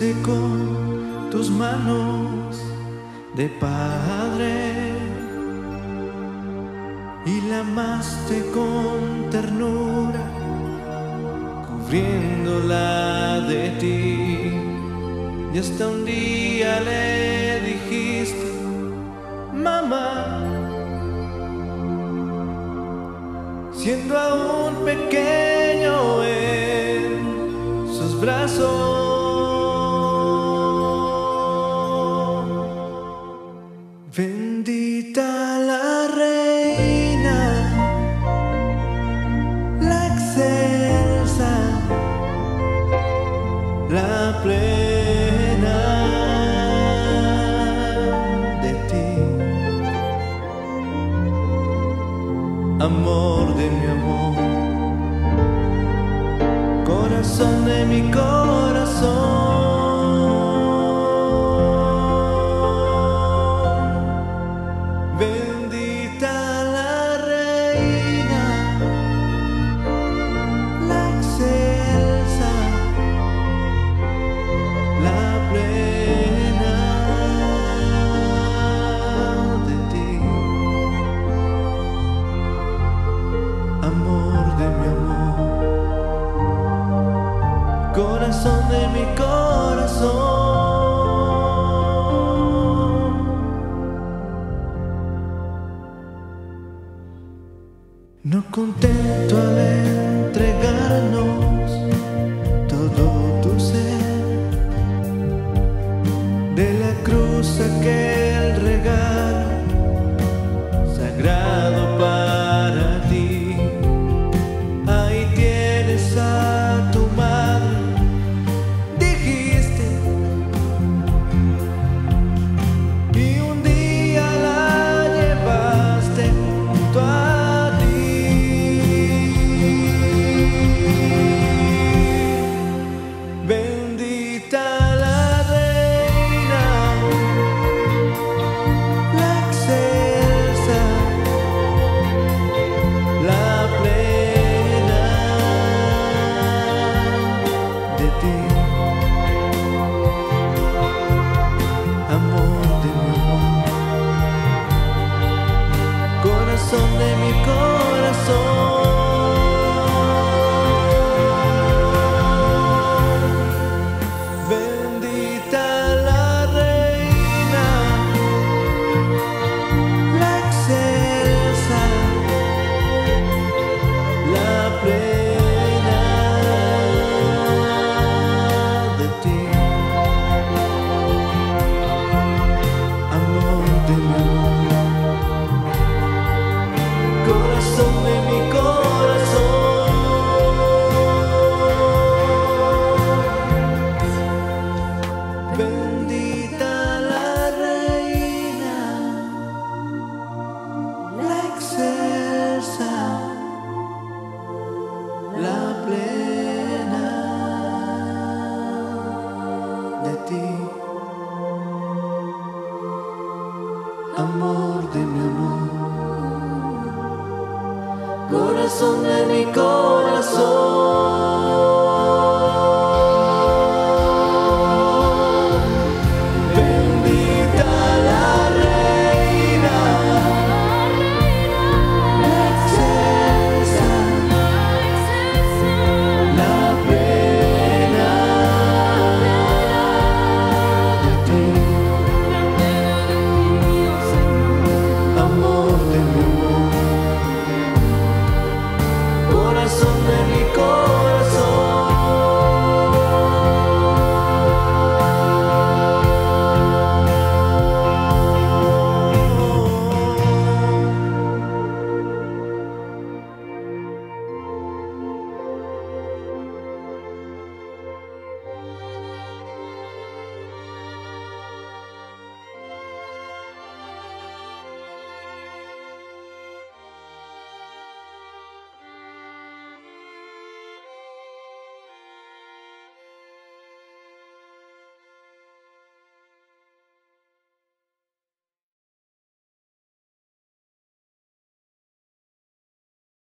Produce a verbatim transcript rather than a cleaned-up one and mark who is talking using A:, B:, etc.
A: llenaste con tus manos de padre y la amaste con ternura, cubriéndola de ti. Y hasta un día le dijiste: mamá, siendo aún pequeño en sus brazos. Bendita la reina, la excelsa, la plena de ti, amor de mi amor, corazón de mi corazón. Bendita la reina, la excelsa, la plena de ti, amor de mi amor, corazón de mi corazón. No contento al entregarnos todo tu ser, de la cruz aquel regalo sagrado para ti. Ahí tienes a tu madre, dijiste, y un día la llevaste junto a bendita la reina, la excelsa, la plena de ti, amor de mi amor, corazón de mi corazón. Bendita la reina, la excelsa, la plena de ti, amor de mi amor, corazón de mi corazón. Bendita la reina, la excelsa, la plena de ti.